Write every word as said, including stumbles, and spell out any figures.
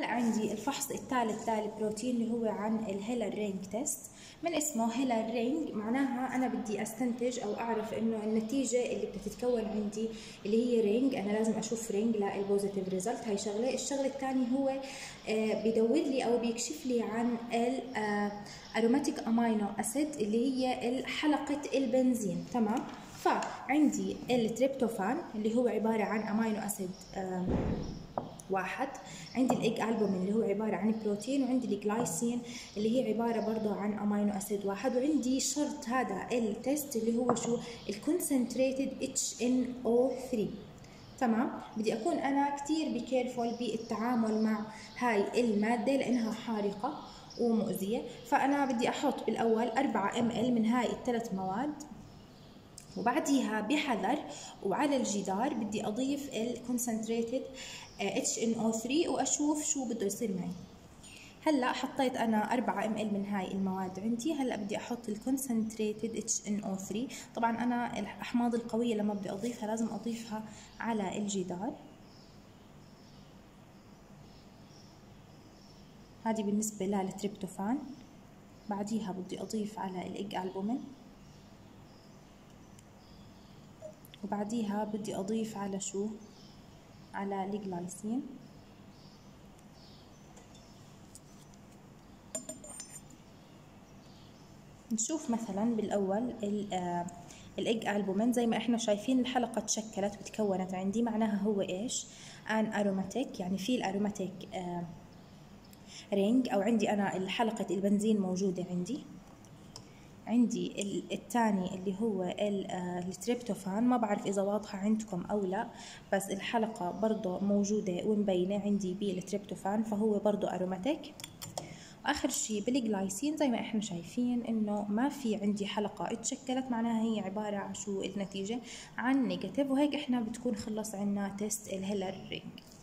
هلا عندي الفحص الثالث للبروتين اللي هو عن الهيلر رينج تيست. من اسمه هيلر رينج معناها انا بدي استنتج او اعرف انه النتيجه اللي بدها عندي اللي هي رينج، انا لازم اشوف رينج للبوزيتيف ريزلت. هاي شغله. الشغله الثانيه هو آه بدور لي او بيكشف لي عن الاروماتيك امينو اسيد اللي هي حلقه البنزين. تمام. فعندي التريبتوفان اللي هو عباره عن امينو اسيد آه واحد، عندي الايج البومين اللي هو عباره عن بروتين، وعندي الجلايسين اللي هي عباره برضه عن امينو اسيد واحد، وعندي شرط هذا التست اللي هو شو؟ الكونسنتريتد اتش ان او ثلاثة. تمام. بدي اكون انا كثير بكيرفول بالتعامل مع هاي الماده لانها حارقه ومؤذيه. فانا بدي احط بالاول أربعة ام ال من هاي الثلاث مواد، وبعديها بحذر وعلى الجدار بدي اضيف الكونسنتريتد اتش ان او ثلاثة واشوف شو بده يصير معي. هلا حطيت انا أربعة ام ال من هاي المواد عندي، هلا بدي احط الكونسنتريتد اتش ان او ثلاثة. طبعا انا الاحماض القويه لما بدي اضيفها لازم اضيفها على الجدار. هذه بالنسبه للتريبتوفان. بعديها بدي اضيف على الايج البومين، وبعديها بدي اضيف على شو؟ على الجلايسين. نشوف مثلا بالاول الايج البومين، زي ما احنا شايفين الحلقه تشكلت وتكونت عندي، معناها هو ايش؟ ان اروماتيك، يعني في الاروماتيك رينج، او عندي انا حلقه البنزين موجوده عندي. عندي الثاني اللي هو التريبتوفان، ما بعرف اذا واضحه عندكم او لا، بس الحلقه برضه موجوده ومبينه عندي بالتريبتوفان، فهو برضه اروماتيك. واخر شيء بالجلايسين زي ما احنا شايفين انه ما في عندي حلقه اتشكلت، معناها هي عباره عن شو؟ النتيجه عن نيجاتيف. وهيك احنا بتكون خلص عنا تيست الهيلر رينج.